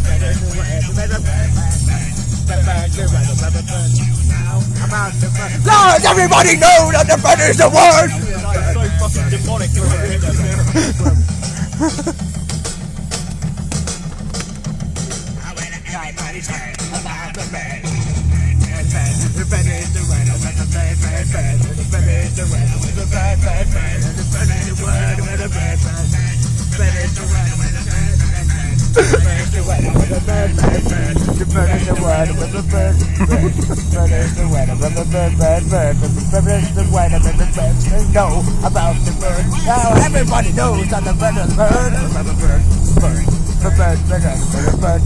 Does everybody know that the bed is the word? It's so fucking demonic. Know about the bird. Now everybody knows that the bird is bird. Bird.